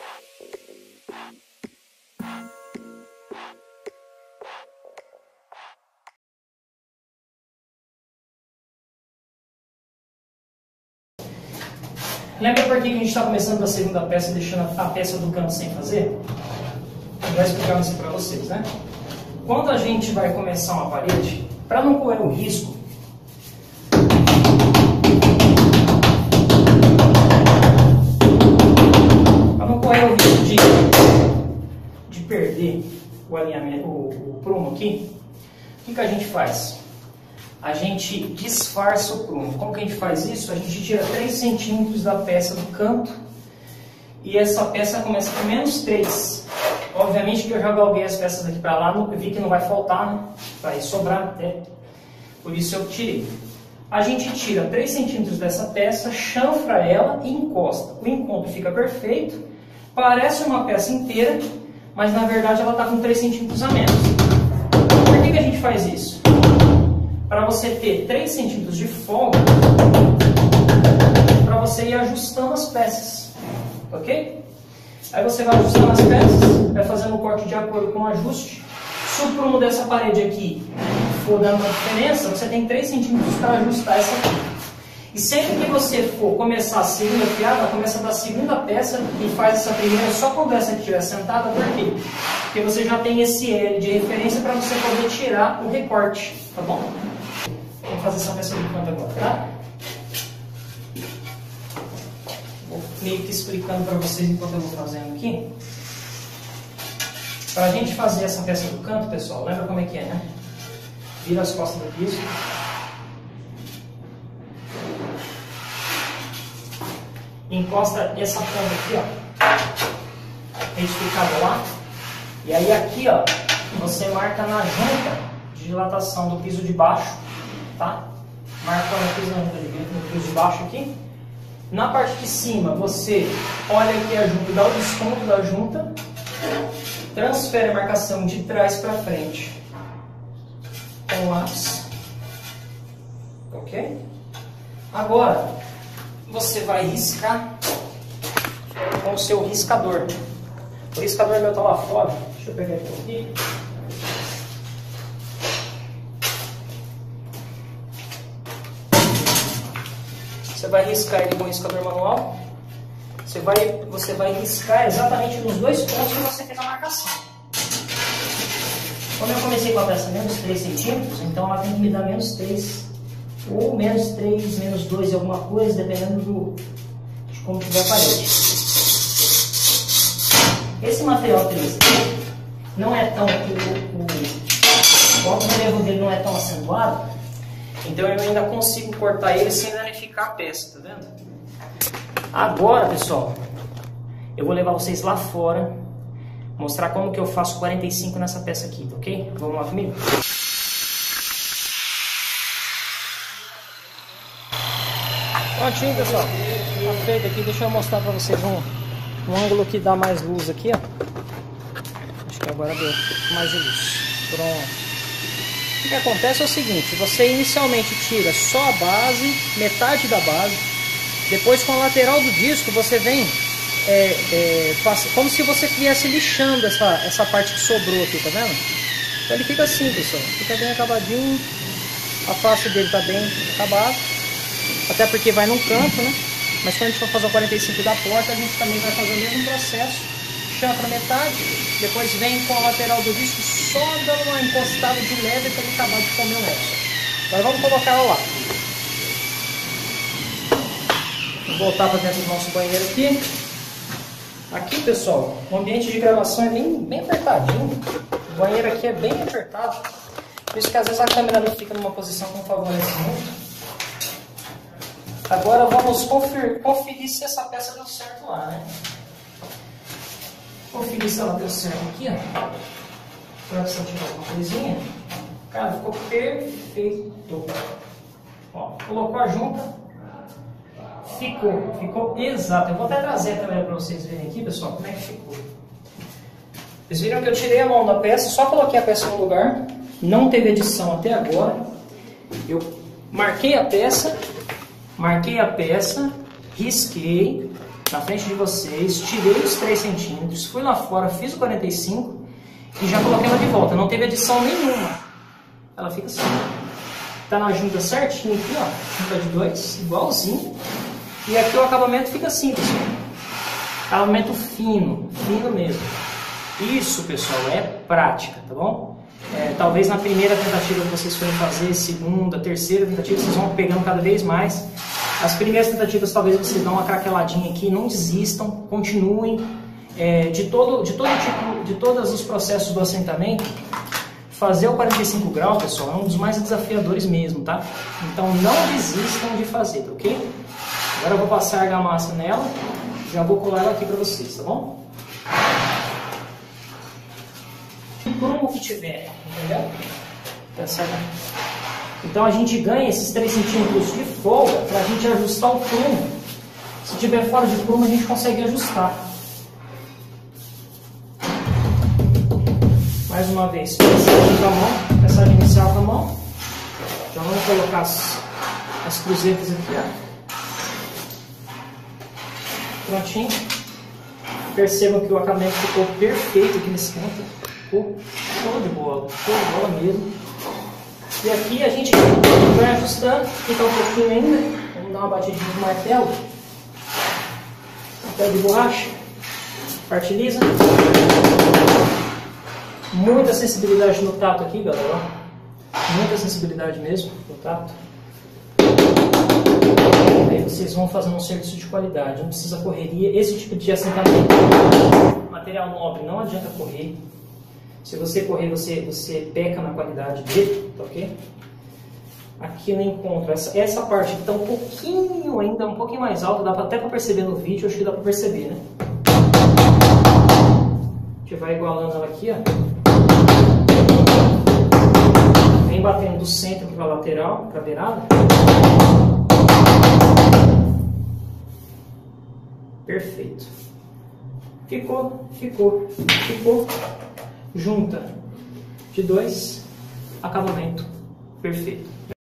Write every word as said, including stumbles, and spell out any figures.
Lembra por que a gente está começando da segunda peça e deixando a peça do canto sem fazer? Eu vou explicar isso para vocês, né? Quando a gente vai começar uma parede, para não correr o risco, para não correr o risco de, de perder o alinhamento, o, o prumo aqui, o que, que a gente faz? A gente disfarça o prumo. Como que a gente faz isso? A gente tira três centímetros da peça do canto e essa peça começa com menos três. Obviamente que eu já galguei as peças aqui para lá, eu vi que não vai faltar, né? Vai sobrar até. Por isso eu tirei. A gente tira três centímetros dessa peça, chanfra ela e encosta. O encontro fica perfeito, parece uma peça inteira, mas na verdade ela está com três centímetros a menos. Por que que a gente faz isso? Para você ter três centímetros de folga, para você ir ajustando as peças, ok? Aí você vai ajustando as peças, vai fazendo o corte de acordo com o ajuste. Se o prumo dessa parede aqui for dando uma diferença, você tem três centímetros para ajustar essa aqui. E sempre que você for começar a segunda piada, começa da segunda peça e faz essa primeira só quando essa aqui estiver sentada. Por quê? Porque você já tem esse L de referência para você poder tirar o recorte, tá bom? Vamos fazer essa peça do canto agora, tá? Vou meio que explicando para vocês enquanto eu vou fazendo aqui. Para a gente fazer essa peça do canto, pessoal, lembra como é que é, né? Vira as costas do piso. Encosta essa ponta aqui, ó, retificada lá. E aí aqui, ó, você marca na junta de dilatação do piso de baixo, tá? Marca no piso, no piso de baixo aqui. Na parte de cima, você olha aqui a junta, dá o desconto da junta, transfere a marcação de trás para frente com o lápis, ok? Agora, você vai riscar com o seu riscador. O riscador meu está lá fora. Deixa eu pegar ele aqui. Você vai riscar ele com o riscador manual. Você vai, você vai riscar exatamente nos dois pontos que você fez a marcação. Como eu comecei com a peça menos três centímetros, então ela tem que me dar menos três. Ou menos três, menos dois, alguma coisa, dependendo do, de como tiver a parede. Esse material três D não é tão... O, o, o alto relevo dele não é tão acentuado, então eu ainda consigo cortar ele sem danificar a peça, tá vendo? Agora, pessoal, eu vou levar vocês lá fora, mostrar como que eu faço quarenta e cinco nessa peça aqui, tá ok? Vamos lá comigo? Prontinho, pessoal, tá feito aqui. Deixa eu mostrar pra vocês um, um ângulo que dá mais luz aqui, ó. Acho que agora deu mais de luz. Pronto. O que acontece é o seguinte: você inicialmente tira só a base, metade da base, depois com a lateral do disco você vem é, é, faz, como se você estivesse lixando essa, essa parte que sobrou aqui, tá vendo? Então ele fica assim, pessoal, fica bem acabadinho, a face dele tá bem acabada. Até porque vai num canto, né? Mas quando a gente for fazer o quarenta e cinco da porta, a gente também vai fazer o mesmo processo. Chanfra metade, depois vem com a lateral do disco, só dando uma encostada de leve para ele acabar de comer o resto. Agora vamos colocar ela lá. Vou voltar para dentro do nosso banheiro aqui. Aqui, pessoal, o ambiente de gravação é bem, bem apertadinho. O banheiro aqui é bem apertado. Por isso que às vezes a câmera não fica numa posição que não favorece muito. Agora vamos conferir, conferir se essa peça deu certo lá, né? Conferir se ela deu certo aqui, ó. Para você tirar uma coisinha. Cara, ficou perfeito. Ó, colocou a junta. Ficou, ficou exato. Eu vou até trazer a câmera para vocês verem aqui, pessoal, como é que ficou. Vocês viram que eu tirei a mão da peça, só coloquei a peça no lugar. Não teve edição até agora. Eu marquei a peça. Marquei a peça, risquei, na frente de vocês, tirei os três centímetros, fui lá fora, fiz o quarenta e cinco e já coloquei ela de volta. Não teve adição nenhuma. Ela fica assim. Tá na junta certinho aqui, ó. Junta de dois, igualzinho. E aqui o acabamento fica assim, pessoal. Acabamento fino, fino mesmo. Isso, pessoal, é prática, tá bom? É, talvez na primeira tentativa que vocês forem fazer, segunda, terceira tentativa, vocês vão pegando cada vez mais. As primeiras tentativas talvez vocês dão uma craqueladinha aqui, não desistam, continuem. É, de, todo, de, todo tipo, de todos os processos do assentamento, fazer o quarenta e cinco graus, pessoal, é um dos mais desafiadores mesmo, tá? Então não desistam de fazer, tá ok? Agora eu vou passar a argamassa nela, já vou colar ela aqui para vocês, tá bom? O prumo que tiver, entendeu? Tá certo? Então a gente ganha esses três centímetros de folga para a gente ajustar o prumo. Se tiver fora de prumo, a gente consegue ajustar. Mais uma vez, passagem com a mão, passagem inicial com a mão. Já vamos colocar as, as cruzetas aqui, ó. Prontinho. Percebam que o acabamento ficou perfeito aqui nesse canto. Ficou show de bola, show de bola mesmo. E aqui a gente vai ajustando, fica um pouquinho ainda. Vamos dar uma batidinha de martelo. Martelo de borracha. Partiliza. Muita sensibilidade no tato aqui, galera. Muita sensibilidade mesmo no tato. Aí vocês vão fazendo um serviço de qualidade. Não precisa correria. Esse tipo de assentamento, material nobre, não adianta correr. Se você correr, você, você peca na qualidade dele, tá ok? Aqui no encontro, essa, essa parte que está um pouquinho ainda, um pouquinho mais alta, dá pra, até para perceber no vídeo, acho que dá para perceber, né? A gente vai igualando ela aqui, ó. Vem batendo do centro para a lateral, para a beirada. Perfeito. Ficou, ficou, ficou. Junta de dois, acabamento perfeito.